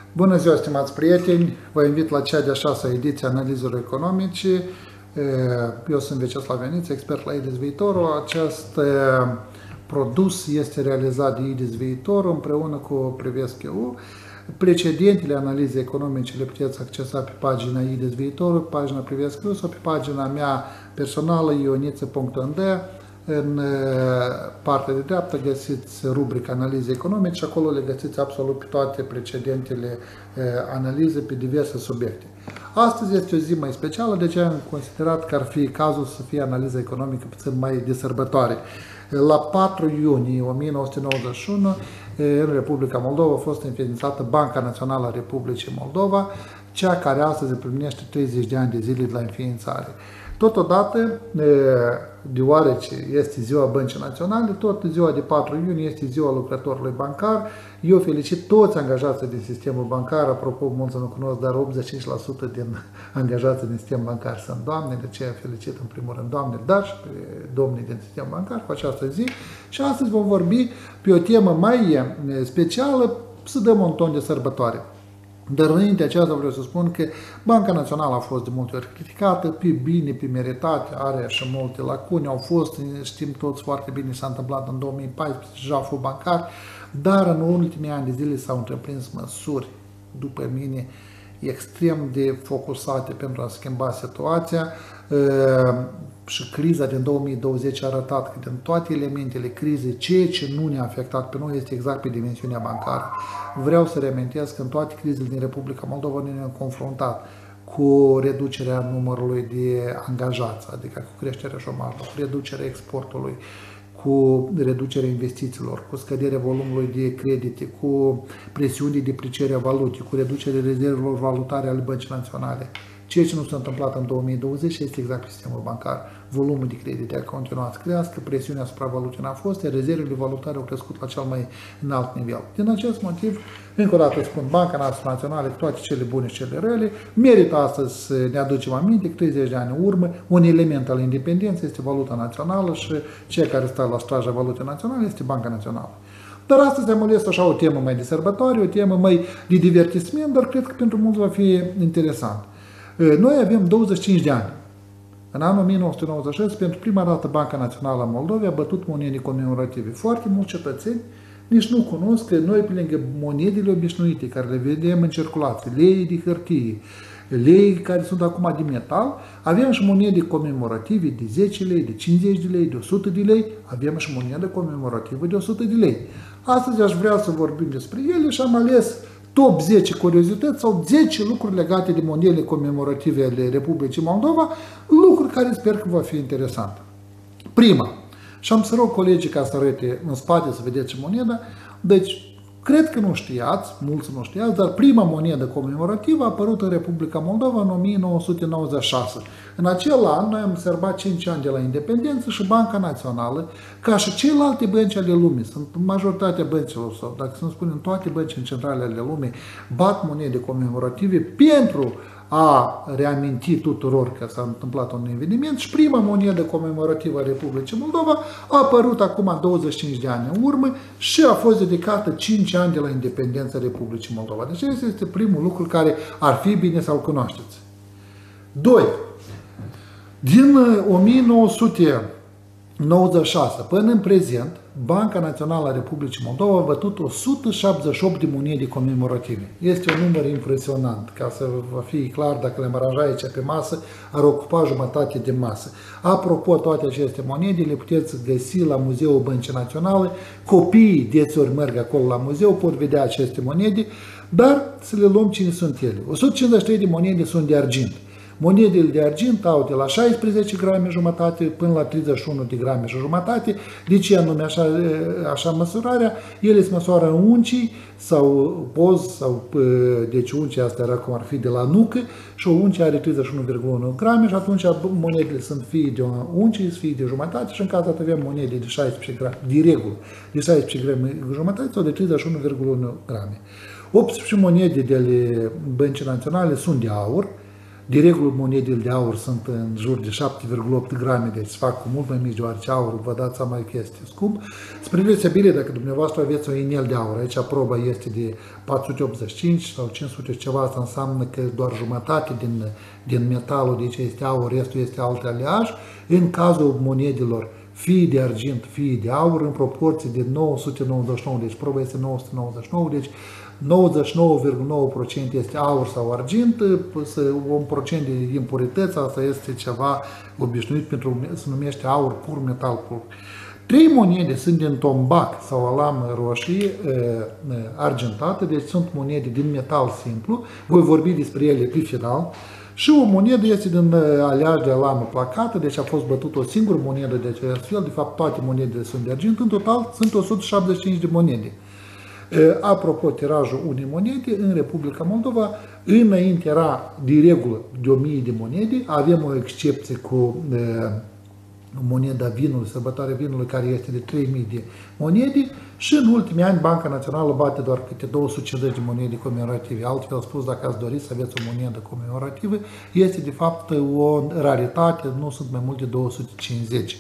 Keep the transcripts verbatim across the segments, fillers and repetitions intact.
Bună ziua, stimați prieteni! Vă invit la cea de-a șasea ediție a analizelor economice. Eu sunt Vyacheslav Ioniță, expert la I D I S Viitorul. Acest produs este realizat de I D I S Viitorul împreună cu Privesc E U. Precedentele analize economice le puteți accesa pe pagina I D I S Viitorul, pe pagina Privesc E U sau pe pagina mea personală ioniță punct n d. În partea de dreapta găsiți rubrica analize economice și acolo le găsiți absolut pe toate precedentele analize pe diverse subiecte. Astăzi este o zi mai specială, de ce am considerat că ar fi cazul să fie analiza economică puțin mai de sărbătoare. La patru iunie o mie nouă sute nouăzeci și unu, în Republica Moldova a fost înființată Banca Națională a Republicii Moldova, cea care astăzi împlinește treizeci de ani de zile de la înființare. Totodată, deoarece este ziua Băncii Naționale, tot ziua de patru iunie este ziua lucrătorului bancar. Eu felicit toți angajații din sistemul bancar, apropo, mulți nu cunosc, dar optzeci și cinci la sută din angajații din sistemul bancar sunt doamne, de aceea felicit în primul rând doamne, dar și pe domnii din sistemul bancar cu această zi. Și astăzi vom vorbi pe o temă mai specială, să dăm un ton de sărbătoare. Dar înainte aceasta vreau să spun că Banca Națională a fost de multe ori criticată, pe bine, pe meritate, are și multe lacune, au fost, știm toți foarte bine, s-a întâmplat în două mii paisprezece, deja au fost bancari, dar în ultimii ani de zile s-au întreprins măsuri, după mine, extrem de focusate pentru a schimba situația și criza din două mii douăzeci a arătat că din toate elementele crizei, ceea ce nu ne-a afectat pe noi este exact pe dimensiunea bancară. Vreau să reamintesc că în toate crizele din Republica Moldova ne-am confruntat cu reducerea numărului de angajați, adică cu creșterea șomajului, cu reducerea exportului, cu reducerea investițiilor, cu scăderea volumului de credite, cu presiuni de depreciere a valutei, cu reducerea rezervelor valutare ale Băncii Naționale. Ceea ce nu s-a întâmplat în două mii douăzeci este exact pe sistemul bancar. Volumul de credite a continuat să crească, presiunea asupra valutei n-a fost, iar rezervele valutare au crescut la cel mai înalt nivel. Din acest motiv, încă o dată spun, Banca Națională, cu toate cele bune și cele rele, merită astăzi să ne aducem aminte că treizeci de ani în urmă, un element al independenței este valuta națională și cea care stă la straja valutei naționale este Banca Națională. Dar astăzi am ales așa o temă mai de sărbătoare, o temă mai de divertisment, dar cred că pentru mulți va fi interesant. Noi avem douăzeci și cinci de ani. În anul o mie nouă sute nouăzeci și șase, pentru prima dată, Banca Națională a Moldovei a bătut monede comemorative. Foarte mulți cetățeni nici nu cunosc că noi, pe lângă monedele obișnuite, care le vedem în circulație, lei de hârtie, lei care sunt acum de metal, avem și monede comemorative de zece lei, de cincizeci de lei, de o sută de lei, avem și monedă comemorativă de o sută de lei. Astăzi aș vrea să vorbim despre ele și am ales top zece curiozități sau zece lucruri legate de monedele comemorative ale Republicii Moldova, lucruri care sper că va fi interesant. Prima, și am să rog colegii ca să arăte în spate să vedeți moneda, deci cred că nu știați, mulți nu știați, dar prima monedă comemorativă a apărut în Republica Moldova în o mie nouă sute nouăzeci și șase. În acel an noi am observat cinci ani de la independență și Banca Națională, ca și celelalte bănci ale lumii, sunt majoritatea băncilor, sau dacă să nu spunem toate băncile centrale ale lumii, bat monede comemorative pentru a reaminti tuturor că s-a întâmplat un eveniment și prima monedă comemorativă a Republicii Moldova a apărut acum douăzeci și cinci de ani în urmă și a fost dedicată cinci ani de la independența Republicii Moldova. Deci acesta este primul lucru care ar fi bine să-l cunoașteți. doi. Din o mie nouă sute nouăzeci și șase până în prezent, Banca Națională a Republicii Moldova a bătut o sută șaptezeci și opt de monede comemorative. Este un număr impresionant, ca să vă fie clar, dacă le-am aranjat aici pe masă, ar ocupa jumătate de masă. Apropo, toate aceste monede le puteți găsi la Muzeul Băncii Naționale. Copiii deseori merg acolo la muzeu, pot vedea aceste monede, dar să le luăm cine sunt ele. o sută cincizeci și trei de monede sunt de argint. Monedele de argint au de la șaisprezece grame jumătate până la treizeci și unu de grame și jumătate. De ce anume așa, așa măsurarea? Ele se măsoară în uncii sau poz, sau, deci uncii astea era cum ar fi de la nucă și o uncie are treizeci și unu virgulă unu grame și atunci monedele sunt fie de uncii, fie de jumătate și în cazul ăsta avem monede de șaisprezece grame, de regulă, de șaisprezece grame jumătate sau de treizeci și unu virgulă unu grame. optsprezece monede de ale Băncii Naționale sunt de aur. De regulă, monedele de aur sunt în jur de șapte virgulă opt grame, deci se fac cu mult mai mici, deoarece aurul, vă dați seama că este scump. Spre deosebire, dacă dumneavoastră aveți un inel de aur, aici proba este de patru sute optzeci și cinci sau cinci sute ceva, asta înseamnă că doar jumătate din, din metalul de ce este aur, restul este alt aleaj. În cazul monedelor, fie de argint, fie de aur, în proporție de nouă sute nouăzeci și nouă, deci proba este nouă sute nouăzeci și nouă, deci nouăzeci și nouă virgulă nouă la sută este aur sau argint, un procent de impurități, asta este ceva obișnuit pentru se numește aur pur, metal pur. Trei monede sunt din tombac sau alamă roșie argentată, deci sunt monede din metal simplu, voi vorbi despre ele pe final. Și o monedă este din aleaj de alamă placată, deci a fost bătută o singură monedă de acest fel, de fapt toate monedele sunt de argint, în total sunt o sută șaptezeci și cinci de monede. Apropo, tirajul unei monede în Republica Moldova, înainte era de regulă de o mie de monede, avem o excepție cu moneda vinului, sărbătoarea vinului, care este de trei mii de monede și în ultimii ani Banca Națională bate doar câte două sute cincizeci de monede comemorative. Altfel spus, dacă ați dori să aveți o monedă comemorativă, este de fapt o raritate, nu sunt mai mult de două sute cincizeci.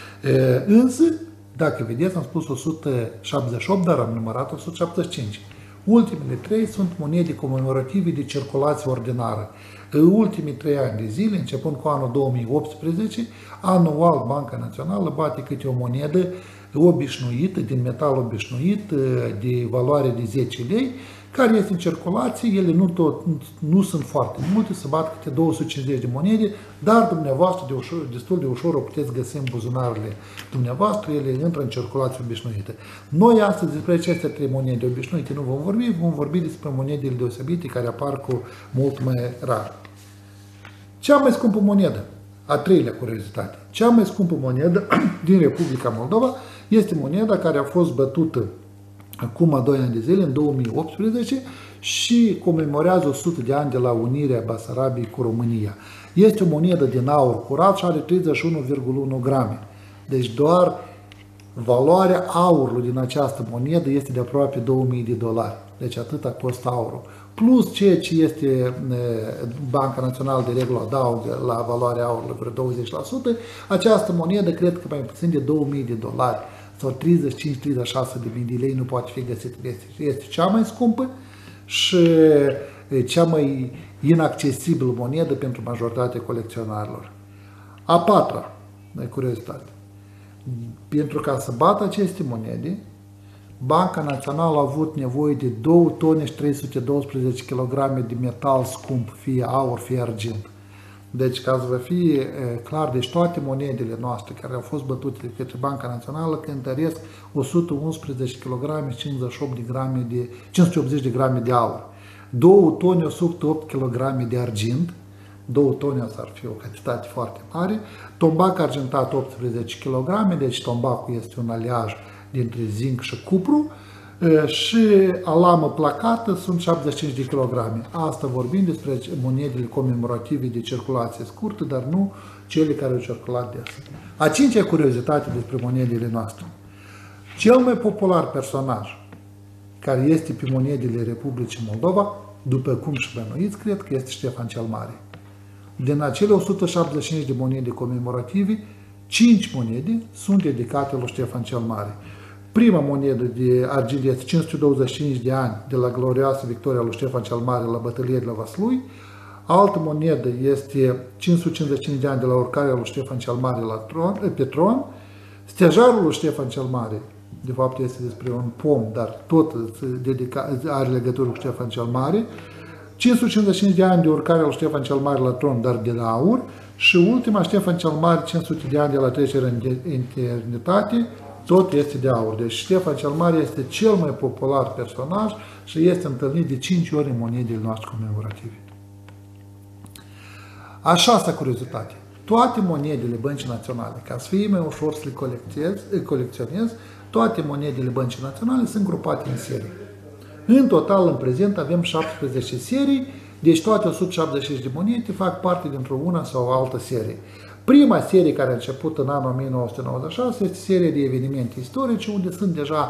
Însă, dacă vedeți, am spus o sută șaptezeci și opt, dar am numărat o sută șaptezeci și cinci. Ultimele trei sunt monede comemorative de circulație ordinară. În ultimii trei ani de zile, începând cu anul două mii optsprezece, anual Banca Națională bate câte o monedă obișnuită, din metal obișnuit, de valoare de zece lei, care este în circulație. Ele nu, tot, nu sunt foarte multe, se bat câte două sute cincizeci de monede, dar dumneavoastră de ușor, destul de ușor o puteți găsi în buzunarele dumneavoastră, ele intră în circulație obișnuită. Noi astăzi despre aceste trei monede obișnuite nu vom vorbi, vom vorbi despre monedele deosebite care apar cu mult mai rar. Cea mai scumpă monedă, a treilea curiozitate, cea mai scumpă monedă din Republica Moldova este moneda care a fost bătută acum doi ani de zile, în două mii optsprezece, și comemorează o sută de ani de la unirea Basarabiei cu România. Este o monedă din aur curat și are treizeci și unu virgulă unu grame. Deci doar valoarea aurului din această monedă este de aproape două mii de dolari. Deci atâta costă aurul. Plus ceea ce este Banca Națională de regulă adaugă la valoarea aurului vreo douăzeci la sută, această monedă cred că mai puțin de două mii de dolari sau treizeci și cinci treizeci și șase de mii de lei nu poate fi găsit. Este, este cea mai scumpă și cea mai inaccesibilă monedă pentru majoritatea colecționarilor. A patra curiozitate. Pentru ca să bată aceste monede, Banca Națională a avut nevoie de două tone și trei sute doisprezece kilograme de metal scump, fie aur, fie argint. Deci, ca să vă fie clar, deci toate monedele noastre care au fost bătute de către Banca Națională cântăresc o sută unsprezece kilograme și cincizeci și opt de grame de, cinci sute optzeci de grame de aur, două tone o sută opt kilograme de argint, două tone asta ar fi o cantitate foarte mare, tombac argentat optsprezece kilograme, deci tombacul este un aliaj dintre zinc și cupru, și alamă placată sunt șaptezeci și cinci de kilograme. Asta vorbim despre monedele comemorative de circulație scurtă, dar nu cele care au circulat des. A cincea curiozitate despre monedele noastre. Cel mai popular personaj care este pe monedele Republicii Moldova, după cum și bănuiți, cred că este Ștefan cel Mare. Din acele o sută șaptezeci și cinci de monede comemorative, cinci monede sunt dedicate lui Ștefan cel Mare. Prima monedă de argint este cinci sute douăzeci și cinci de ani de la glorioasă victoria lui Ștefan cel Mare la bătălia de la Vaslui. Altă monedă este cinci sute cincizeci și cinci de ani de la urcarea lui Ștefan cel Mare la tron, pe tron. Stejarul lui Ștefan cel Mare, de fapt este despre un pom, dar tot dedica, are legătură cu Ștefan cel Mare. cinci sute cincizeci și cinci de ani de urcarea lui Ștefan cel Mare la tron, dar de la aur. Și ultima, Ștefan cel Mare, cinci sute de ani de la trecerea în eternitate, tot este de aur. Deci Ștefan cel Mare este cel mai popular personaj și este întâlnit de cinci ori în monedele noastre comemorative. A șasea curiozitate. Toate monedele Băncii Naționale, ca să fie mai ușor să le colecționez, toate monedele Băncii Naționale sunt grupate în serii. În total, în prezent, avem șaptesprezece serii, deci toate o sută șaptezeci și cinci de monede fac parte dintr-o una sau altă serie. Prima serie care a început în anul o mie nouă sute nouăzeci și șase este seria de evenimente istorice, unde sunt deja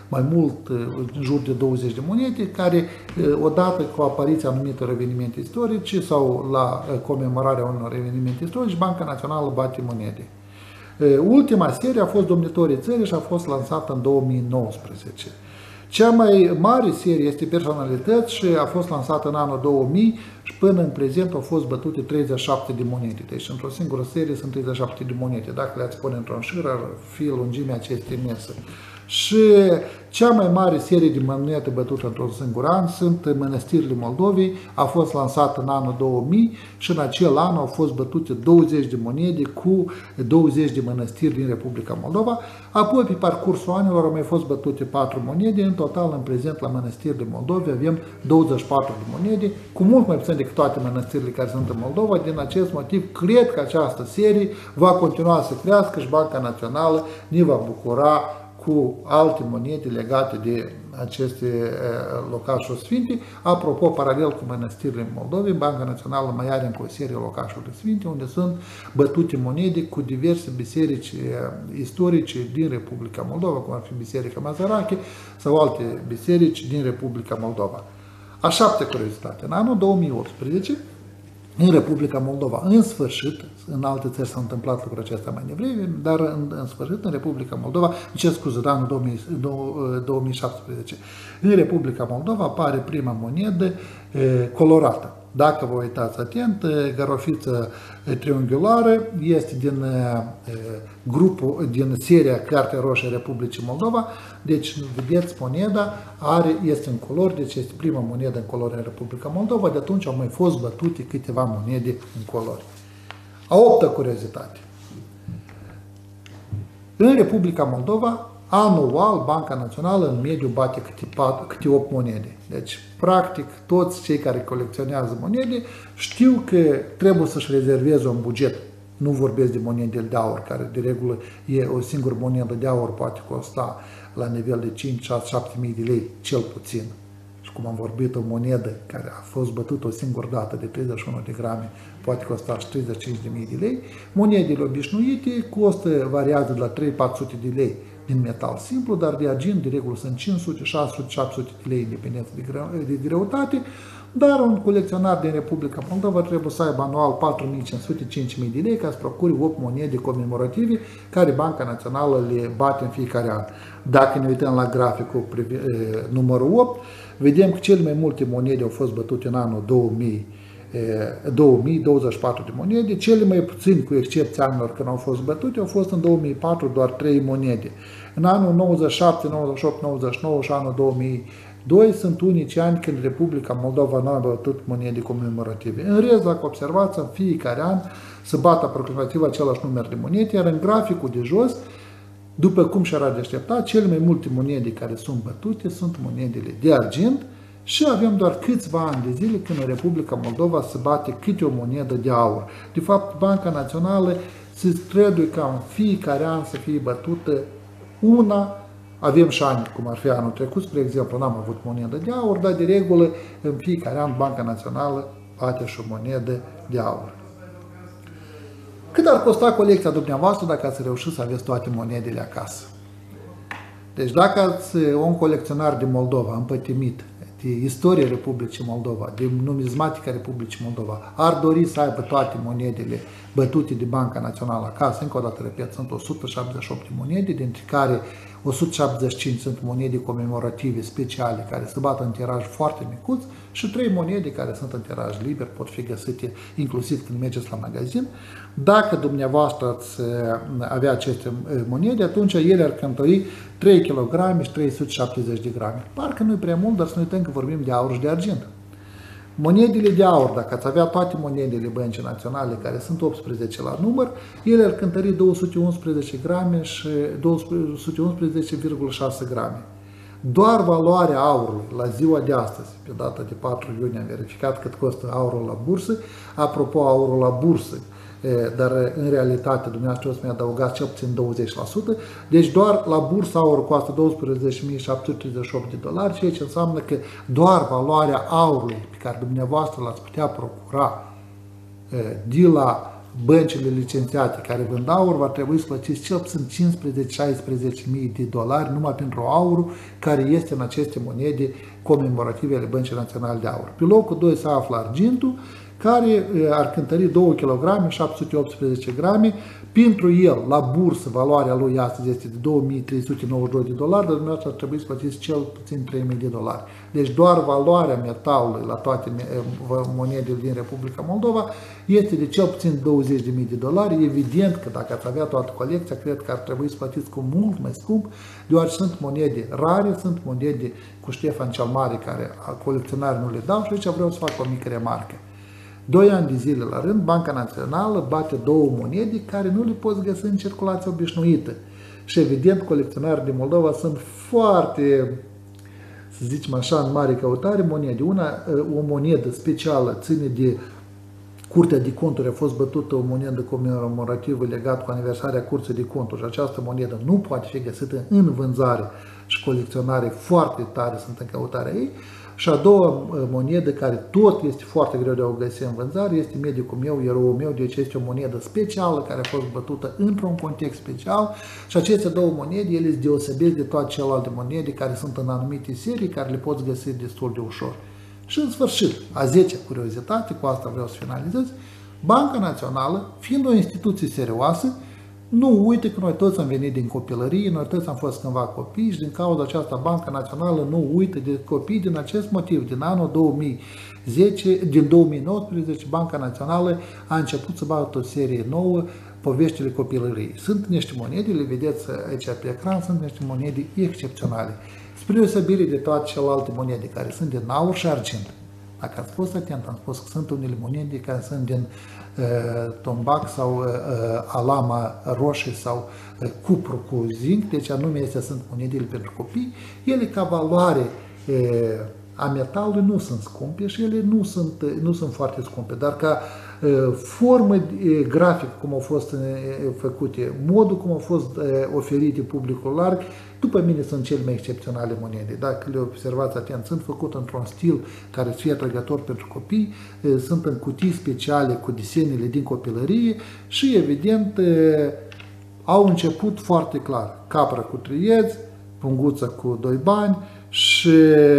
mai mult, în jur de douăzeci de monede, care, odată cu apariția anumitor evenimente istorice sau la comemorarea unor evenimente istorice, Banca Națională bate monede. Ultima serie a fost Domnitorii Țării și a fost lansată în două mii nouăsprezece. Cea mai mare serie este Personalități și a fost lansată în anul două mii și până în prezent au fost bătute treizeci și șapte de monede. Deci într-o singură serie sunt treizeci și șapte de monede. Dacă le-ați pune într-un șir, ar fi lungimea acestei mese. Și cea mai mare serie de monede bătută într-un singur an sunt Mănăstirile Moldovei, a fost lansată în anul două mii și în acel an au fost bătute douăzeci de monede cu douăzeci de mănăstiri din Republica Moldova. Apoi, pe parcursul anilor, au mai fost bătute patru monede. În total, în prezent, la Mănăstirile Moldovei avem douăzeci și patru de monede, cu mult mai puțin decât toate mănăstirile care sunt în Moldova. Din acest motiv, cred că această serie va continua să crească și Banca Națională ne va bucura cu alte monede legate de aceste locașuri sfinte. Apropo, paralel cu mănăstirile Moldovei, Banca Națională mai are încă o serie locașuri sfinte, unde sunt bătute monede cu diverse biserici istorice din Republica Moldova, cum ar fi Biserica Mazărache sau alte biserici din Republica Moldova. A șaptea curiozitate. În anul două mii optsprezece, în Republica Moldova, în sfârșit, în alte țări s-a întâmplat lucrul acesta mai devreme, dar în, în sfârșit, în Republica Moldova, ce scuze, în anul două mii șaptesprezece, în Republica Moldova apare prima monedă e, colorată. Dacă vă uitați atent, garofiță triunghiulară este din e, grupul, din seria Cartea Roșie a Republicii Moldova. Deci, vedeți, moneda are, este în culori, deci este prima monedă în culori în Republica Moldova. De atunci au mai fost bătute câteva monede în culori. A opta curiozitate. În Republica Moldova, anual, Banca Națională în mediu bate câte, câte opt monede. Deci, practic, toți cei care colecționează monede știu că trebuie să-și rezerveze un buget. Nu vorbesc de monede de aur, care de regulă e o singură monedă de aur poate costa la nivel de cinci, șase, șapte mii de lei, cel puțin. Și cum am vorbit, o monedă care a fost bătută o singură dată de treizeci și unu de grame poate costa și treizeci și cinci de mii de lei. Monedele obișnuite costă, variază de la trei patru sute de lei din metal simplu, dar de argint de regulă sunt cinci sute, șase sute, șapte sute de lei independență de, greu, de greutate, dar un colecționar din Republica Moldova trebuie să aibă anual patru mii cinci sute - cinci mii de lei ca să procure opt monede comemorative care Banca Națională le bate în fiecare an. Dacă ne uităm la graficul numărul opt, vedem că cele mai multe monede au fost bătute în anul două mii, două mii, douăzeci și patru de monede, cele mai puțin, cu excepția anilor când au fost bătute, au fost în două mii patru doar trei monede. În anul nouăzeci și șapte, nouăzeci și opt, nouăzeci și nouă și anul două mii doi sunt unici ani când Republica Moldova nu a bătut monede comemorative. În rest, dacă observați, în fiecare an se bate aproximativ același număr de monede, iar în graficul de jos, după cum și-ar de aștepta, cele mai multe monede care sunt bătute sunt monedele de argint și avem doar câțiva ani de zile când în Republica Moldova se bate câte o monedă de aur. De fapt, Banca Națională se străduie ca în fiecare an să fie bătută una. Avem și ani, cum ar fi anul trecut, spre exemplu, n-am avut monedă de aur, dar de regulă în fiecare an Banca Națională bate și o monedă de aur. Cât ar costa colecția dumneavoastră dacă ați reușit să aveți toate monedele acasă? Deci dacă ați un colecționar din Moldova împătimit de istoria Republicii Moldova, de numizmatica Republicii Moldova, ar dori să aibă toate monedele bătute de Banca Națională acasă, încă o dată repet, sunt o sută șaptezeci și opt de monede, dintre care o sută șaptezeci și cinci sunt monede comemorative speciale care se bat în tiraj foarte micuț și trei monede care sunt în tiraj liber, pot fi găsite inclusiv când mergeți la magazin. Dacă dumneavoastră ați avea aceste monede, atunci ele ar cântări trei kilograme și trei sute șaptezeci de grame. Parcă nu e prea mult, dar să nu uităm că vorbim de aur și de argint. Monedele de aur, dacă ați avea toate monedele Băncii Naționale, care sunt optsprezece la număr, ele ar cântări două sute unsprezece grame și două sute unsprezece virgulă șase grame. Doar valoarea aurului la ziua de astăzi, pe data de patru iunie, am verificat cât costă aurul la bursă, apropo aurul la bursă, dar în realitate dumneavoastră o să mi adăugați cel puțin douăzeci la sută, deci doar la bursă aurul costă douăsprezece mii șapte sute treizeci și opt de dolari, ceea ce înseamnă că doar valoarea aurului pe care dumneavoastră l-ați putea procura de la băncile licențiate care vând aur va trebui să plătiți cel puțin cincisprezece șaisprezece mii de dolari numai pentru aurul care este în aceste monede comemorative ale Băncii Naționale de Aur. Pe locul doi se află argintul, care ar cântări două kilograme, șapte sute optsprezece grame. Pentru el, la bursă, valoarea lui astăzi este de două mii trei sute nouăzeci și doi de dolari, dar dumneavoastră ar trebui să plătiți cel puțin trei mii de dolari. Deci doar valoarea metalului la toate monedele din Republica Moldova este de cel puțin douăzeci de mii de dolari. Evident că dacă ați avea toată colecția, cred că ar trebui să plătiți cu mult mai scump, deoarece sunt monede rare, sunt monede cu Ștefan cel Mare, care colecționarii nu le dau și aici vreau să fac o mică remarcă. Doi ani de zile la rând, Banca Națională bate două monede care nu le poți găsi în circulație obișnuită. Și evident, colecționarii din Moldova sunt foarte, să zicem așa, în mare căutare monede. Una, o monedă specială ține de Curtea de Conturi, a fost bătută o monedă comemorativă legată cu aniversarea Curții de Conturi și această monedă nu poate fi găsită în vânzare și colecționarii foarte tare sunt în căutarea ei. Și a doua monedă, care tot este foarte greu de o găsi în vânzare, este medicul meu, eroul meu, deci este o monedă specială care a fost bătută într-un context special și aceste două monede, ele se deosebesc de toate celelalte monede care sunt în anumite serii, care le poți găsi destul de ușor. Și în sfârșit, a zecea curiozitate, cu asta vreau să finalizez, Banca Națională, fiind o instituție serioasă, nu uite că noi toți am venit din copilărie, noi toți am fost cândva copii și din cauza aceasta Banca Națională nu uită de copii din acest motiv. Din anul două mii zece, din două mii nouăsprezece, Banca Națională a început să bată o serie nouă, Poveștile copilăriei. Sunt niște monede, le vedeți aici pe ecran, sunt niște monede excepționale. Spre deosebire de toate celelalte monede care sunt din aur și argint. Dacă ați fost atent, am spus că sunt unele monede care sunt din uh, tombac sau uh, alama roșie sau uh, cupru cu zinc, deci anume acestea sunt monedele pentru copii. Ele ca valoare uh, a metalului nu sunt scumpe și ele nu sunt, nu sunt foarte scumpe, dar ca uh, formă uh, grafică cum au fost uh, făcute, modul cum au fost uh, oferite publicul larg, după mine sunt cele mai excepționale monede. Dacă le observați atent, sunt făcute într-un stil care să fie atrăgător pentru copii, uh, sunt în cutii speciale cu desenele din copilărie și evident uh, au început foarte clar. Capra cu trieți, punguța cu doi bani și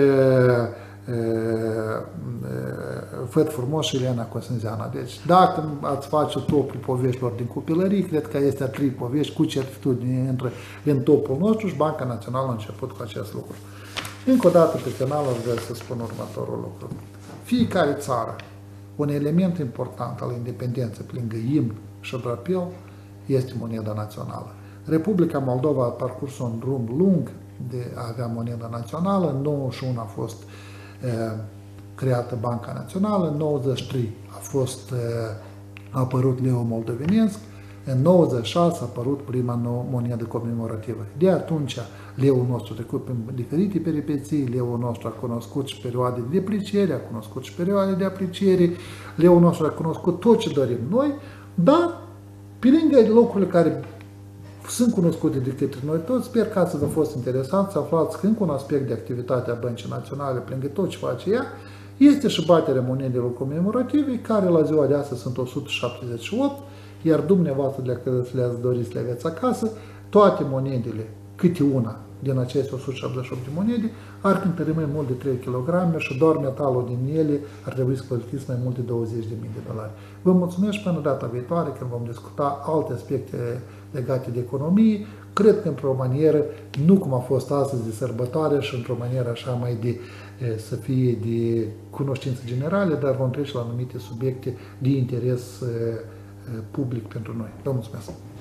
Făt frumos și Elena Cosânzeana. Deci, dacă ați face topul poveștilor din copilărie, cred că este a trei povești cu certitudine între în topul nostru și Banca Națională a început cu acest lucru. Încă o dată pe canal vreau să spun următorul lucru. Fiecare țară, un element important al independenței, pe lângă imn și drapel, este moneda națională. Republica Moldova a parcurs un drum lung de a avea moneda națională. În nouăzeci și unu a fost e, creată Banca Națională, în nouăzeci și trei a fost e, a apărut leu moldovenesc, în nouăzeci și șase a apărut prima nouă monedă comemorativă. De atunci, leul nostru a trecut prin diferite peripeții, leul nostru a cunoscut și perioade de depreciere, a cunoscut și perioade de apreciere, leul nostru a cunoscut tot ce dorim noi, dar pe lângă locurile care sunt cunoscute de către noi toți, sper că ați fost interesant să aflați că încă un aspect de activitate a Băncii Naționale, pe lângă tot ce face ea, este și baterea monedelor comemorative, care la ziua de astăzi sunt o sută șaptezeci și opt, iar dumneavoastră dacă le-ați doriți le aveți acasă, toate monedele, câte una din aceste o sută șaptezeci și opt de monede, ar cântări mai mult de trei kilograme și doar metalul din ele ar trebui să plătiți mai mult de douăzeci de mii de dolari. Vă mulțumesc și până data viitoare când vom discuta alte aspecte legate de economie, cred că într-o manieră, nu cum a fost astăzi de sărbătoare și într-o manieră așa mai de, să fie de cunoștință generale, dar vom trece la anumite subiecte de interes public pentru noi. Vă mulțumesc!